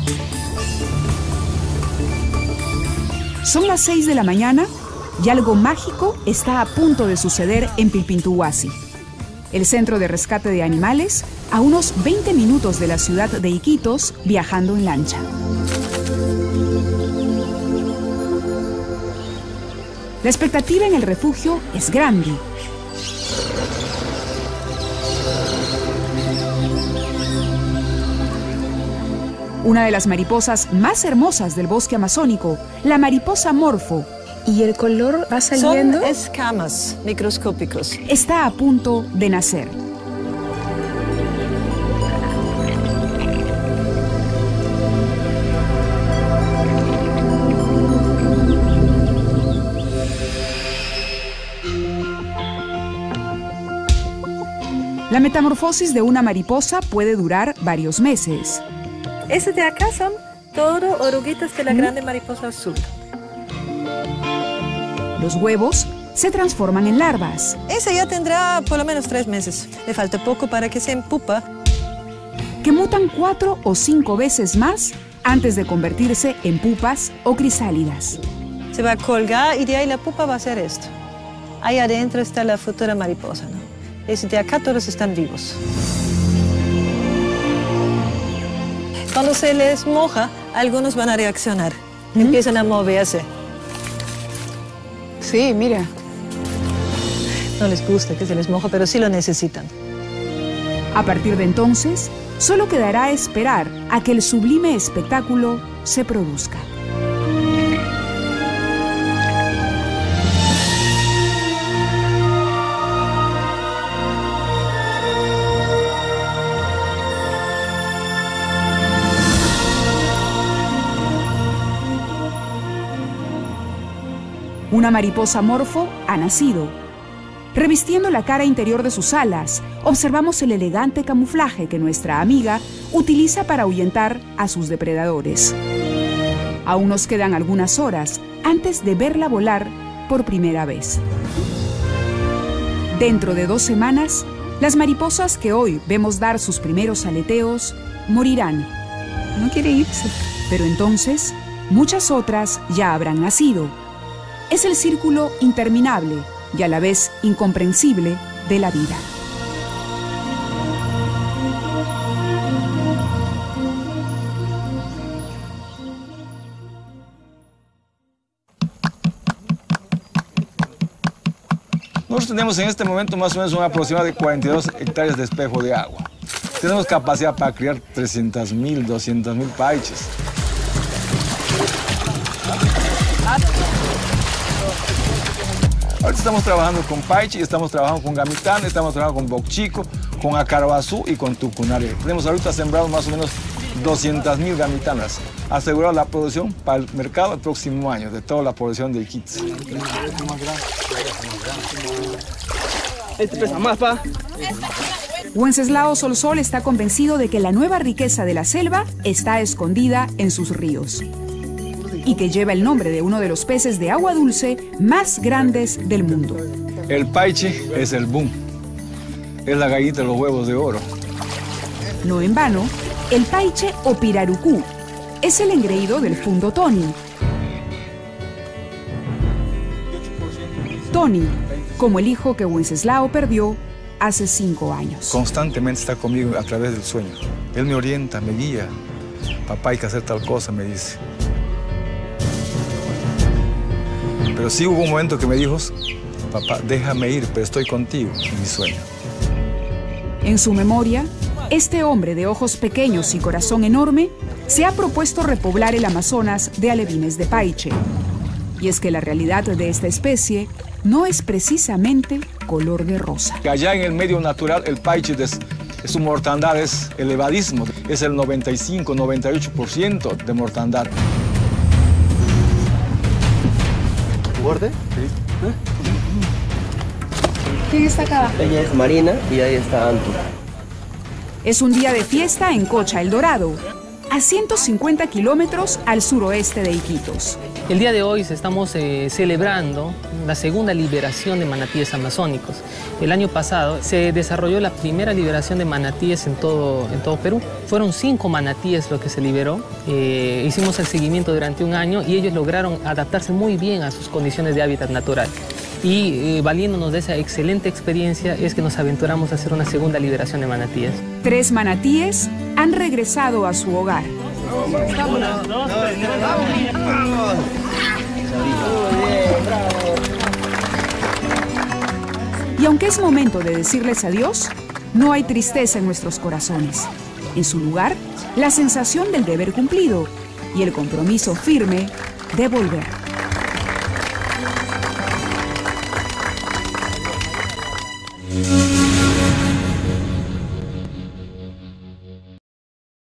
Son las 6 de la mañana y algo mágico está a punto de suceder en Pilpintuhuasi, el centro de rescate de animales, a unos 20 minutos de la ciudad de Iquitos, viajando en lancha. La expectativa en el refugio es grande. Una de las mariposas más hermosas del bosque amazónico, la mariposa morfo, ¿y el color va saliendo? Son escamas microscópicos. Está a punto de nacer. La metamorfosis de una mariposa puede durar varios meses. Estos de acá son todo oruguitas de la grande mariposa azul. Los huevos se transforman en larvas. Esa ya tendrá por lo menos 3 meses. Le falta poco para que sea en pupa. Que mutan 4 o 5 veces más antes de convertirse en pupas o crisálidas. Se va a colgar y de ahí la pupa va a ser esto. Ahí adentro está la futura mariposa, ¿no? Estos de acá todos están vivos. Cuando se les moja, algunos van a reaccionar. Empiezan a moverse. Sí, mira. No les gusta que se les moja, pero sí lo necesitan. A partir de entonces, solo quedará esperar a que el sublime espectáculo se produzca. Una mariposa morfo ha nacido. Revistiendo la cara interior de sus alas, observamos el elegante camuflaje que nuestra amiga utiliza para ahuyentar a sus depredadores. Aún nos quedan algunas horas antes de verla volar por primera vez. Dentro de 2 semanas, las mariposas que hoy vemos dar sus primeros aleteos morirán. No quiere irse. Pero entonces, muchas otras ya habrán nacido. Es el círculo interminable y a la vez incomprensible de la vida. Nosotros tenemos en este momento más o menos un aproximado de 42 hectáreas de espejo de agua. Tenemos capacidad para criar 300.000, 200.000 paiches. Ahorita estamos trabajando con paiche, estamos trabajando con gamitán, estamos trabajando con bocchico, con acarabazú y con tucunare. Tenemos ahorita sembrado más o menos 200.000 gamitanas. Asegurado la producción para el mercado el próximo año de toda la población de Iquitos. Este pesa más, pa. Wenceslao Solsol está convencido de que la nueva riqueza de la selva está escondida en sus ríos y que lleva el nombre de uno de los peces de agua dulce más grandes del mundo. El paiche es el boom, es la gallina de los huevos de oro. No en vano, el paiche o pirarucú es el engreído del fundo Tony. Tony, como el hijo que Wenceslao perdió hace 5 años. Constantemente está conmigo a través del sueño. Él me orienta, me guía. Papá, hay que hacer tal cosa, me dice. Pero sí hubo un momento que me dijo, papá, déjame ir, pero estoy contigo en mi sueño. En su memoria, este hombre de ojos pequeños y corazón enorme se ha propuesto repoblar el Amazonas de alevines de paiche. Y es que la realidad de esta especie no es precisamente color de rosa. Allá en el medio natural, el paiche, su mortandad es elevadísimo. Es el 95-98% de mortandad. ¿Borde? Sí. ¿Quién está acá? Ella es Marina y ahí está Anto. Es un día de fiesta en Cocha El Dorado, a 150 kilómetros al suroeste de Iquitos. El día de hoy estamos celebrando la segunda liberación de manatíes amazónicos. El año pasado se desarrolló la primera liberación de manatíes en todo Perú. Fueron 5 manatíes lo que se liberó. Hicimos el seguimiento durante un año y ellos lograron adaptarse muy bien a sus condiciones de hábitat natural. Y valiéndonos de esa excelente experiencia es que nos aventuramos a hacer una segunda liberación de manatíes. 3 manatíes han regresado a su hogar. Y aunque es momento de decirles adiós, no hay tristeza en nuestros corazones. En su lugar, la sensación del deber cumplido y el compromiso firme de volver.